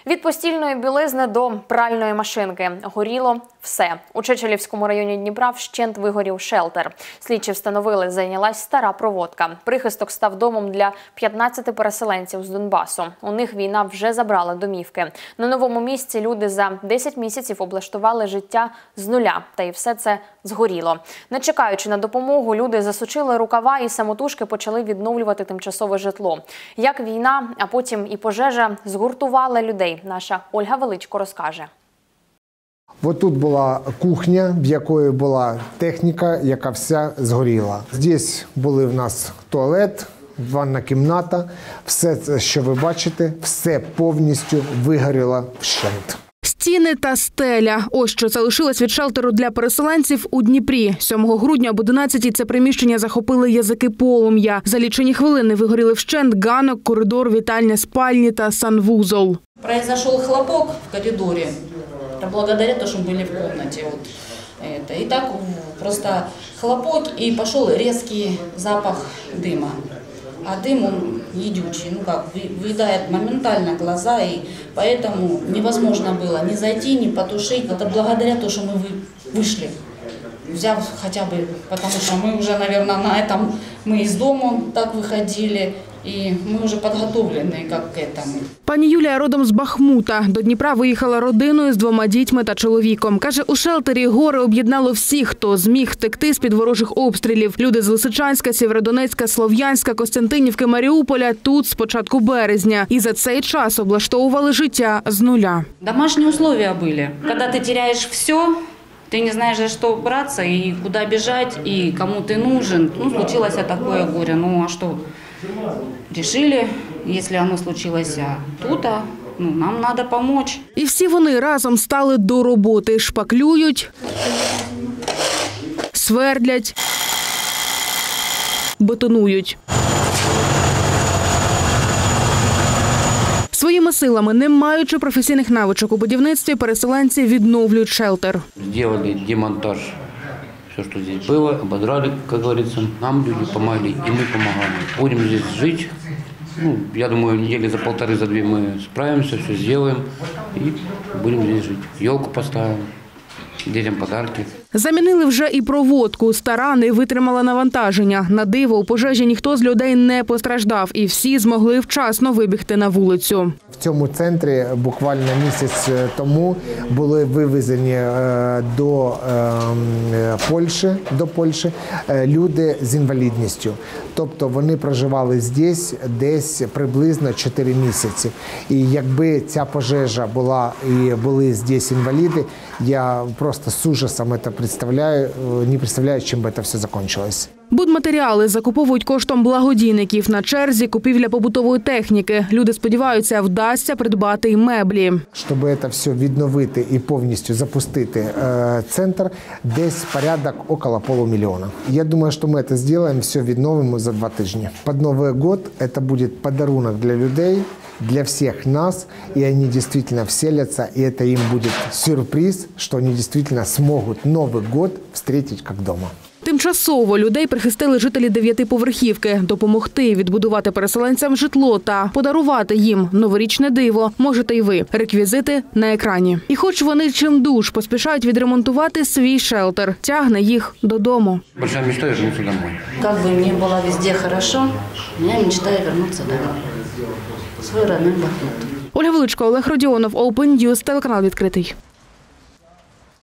Від постільної білизни до пральної машинки горіло все. У Чечелівському районі Дніпра вщент вигорів шелтер. Слідчі встановили, зайнялась стара проводка. Прихисток став домом для 15 переселенців з Донбасу. У них війна вже забрала домівки. На новому місці люди за 10 місяців облаштували життя з нуля. Та і все це згоріло. Не чекаючи на допомогу, люди засучили рукава і самотужки почали відновлювати тимчасове житло. Як війна, а потім і пожежа згуртували людей, наша Ольга Величко розкаже. Ось тут була кухня, в якої була техніка, яка вся згоріла. Тут були в нас туалет, ванна кімната. Все, що ви бачите, все повністю вигоріло вщент. Стіни та стеля – ось що залишилось від шелтеру для переселенців у Дніпрі. 7 грудня об 11-й це приміщення захопили язики полум'я. За лічені хвилини вигоріли вщент ганок, коридор, вітальня, спальні та санвузол. Произошел хлопок в коридоре, благодаря тому, что были в комнате. И так просто хлопок, и пошел резкий запах дыма. А дым, он едючий, выедает моментально глаза, и поэтому невозможно было ни зайти, ни потушить. Это благодаря тому, что мы вышли, взяв хотя бы, потому что мы уже, наверное, на этом, мы из дома так выходили, і ми вже підготовлені як к этому. Пані Юлія родом з Бахмута. До Дніпра виїхала родиною з 2 дітьми та чоловіком. Каже, у шелтері горе об'єднало всіх, хто зміг втекти з-під ворожих обстрілів. Люди з Лисичанська, Сєвєродонецька, Слов'янська, Костянтинівки, Маріуполя тут з початку березня. І за цей час облаштовували життя з нуля. Домашні умови були. Коли ти втрачаєш все, ты не знаешь, за что браться и куда бежать, и кому ты нужен. Случилось такое горе. А что? Решили, если оно случилось тут, нам надо помочь. І всі вони разом стали до роботи. Шпаклюють, свердлять, бетонують. Своїми силами, не маючи професійних навичок у будівництві, переселенці відновлюють шелтер. Зробили демонтаж. Все, что здесь было, ободрали, как говорится, нам люди помогли, и мы помогали. Будем здесь жить. Я думаю, недели за 1,5, за 2 мы справимся, все сделаем и будем здесь жить. Елку поставим, детям подарки. Замінили вже і проводку. Стара не витримала навантаження. На диво, у пожежі ніхто з людей не постраждав, і всі змогли вчасно вибігти на вулицю. В цьому центрі буквально місяць тому були вивезені до Польщі люди з інвалідністю. Тобто вони проживали тут десь приблизно 4 місяці. І якби ця пожежа була і були тут інваліди, я просто з ужасом це не представляю, чим би це все закінчилось. Будматеріали закуповують коштом благодійників. На черзі купівля побутової техніки. Люди сподіваються, вдасться придбати й меблі. Щоб це все відновити і повністю запустити центр, десь порядок около $500 000. Я думаю, що ми це зробимо, все відновимо за 2 тижні. Під Новий рік це буде подарунок для людей, для всех нас, и они действительно вселятся, и это им будет сюрприз, что они действительно смогут Новый год встретить как дома. Тимчасово людей прихистили жителі 9-поверхівки. Допомогти відбудувати переселенцям житло та подарувати їм новорічне диво можете й ви. Реквізити на екрані. І хоч вони чимдуж поспішають відремонтувати свій шелтер, тягне їх додому. Большая мечта – вернуться домой. Как бы мне было везде хорошо, я мечтаю вернуться домой. Свой родной Бахмут. Ольга Величко, Олег Родіонов, Open News, телеканал «Відкритий».